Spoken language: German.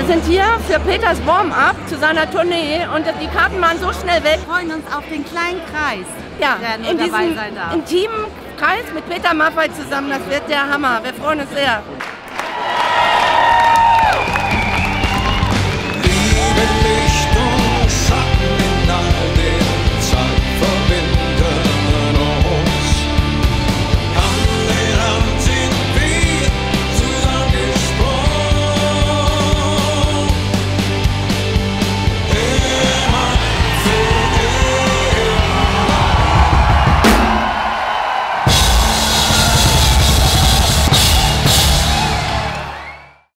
sind hier für Peters Warm-up zu seiner Tournee und die Karten waren so schnell weg. Wir freuen uns auf den kleinen Kreis, der in nur dabei diesem sein darf. intimen Kreis mit Peter Maffay zusammen, das wird der Hammer. Wir freuen uns sehr.